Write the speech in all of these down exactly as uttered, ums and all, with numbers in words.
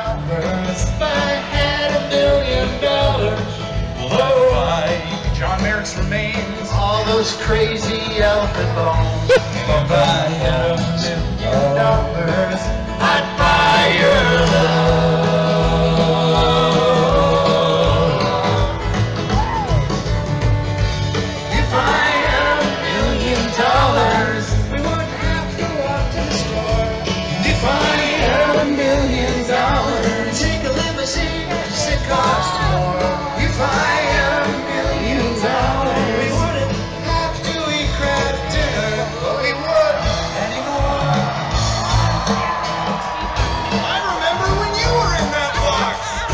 dollars. If I had a million dollars, will I buy John Merrick's remains? all those crazy elephant bones. If I had a million dollars, I'd buy your love. If I had a million dollars, we wouldn't have to walk to the store. If I had a million dollars, take a limousine because it costs more. If I had a million dollars, we wouldn't have to eat crab dinner, but we would anymore. I remember when you were in that box.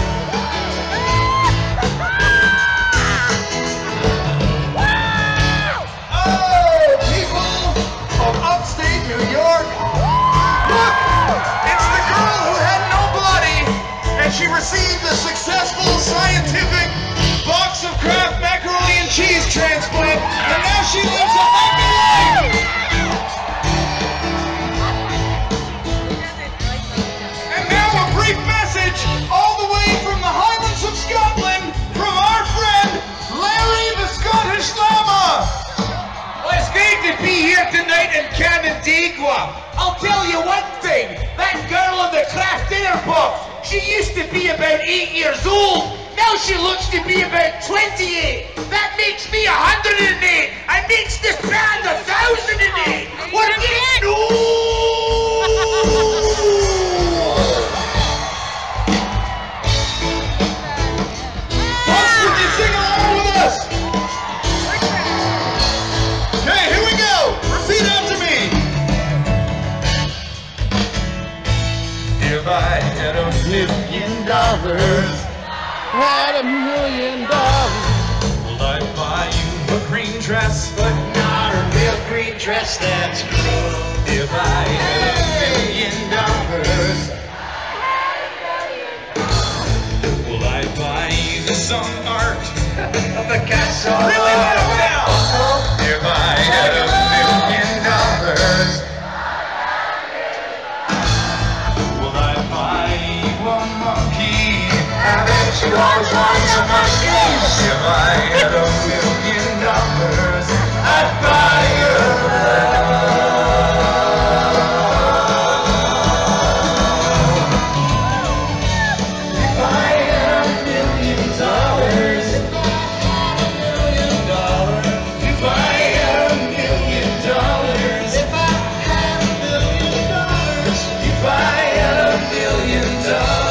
Oh, people of upstate New York, Look, it's the girl who had no body, and she received a successful scientific box of Kraft macaroni and cheese transplant, and now she lives a happy life. And now a brief message all the way from the Highlands of Scotland from our friend Larry the Scottish Llama. Well, it's great to be here tonight in Canandaigua. I'll tell you one thing, that girl in the Kraft dinner box, she used to be about eight years old. Now she looks to be about twenty-eight. That makes me one hundred eight. And makes this band one thousand eight. What do you know? Folks, would you sing along with us? Okay, here we go. Repeat after me. If I had a million dollars, had a million dollars, will I buy you a green dress? but not a real green dress that's green. If I had a million dollars, will I buy you some art? Picasso. Really let 'em down. If I had a million dollars, will I buy you a monkey? I bet you always wanted some monkeys. If I had a million dollars, I'd buy your love. If I had a million dollars, if I had a million dollars, if I had a million dollars, if I had a million dollars.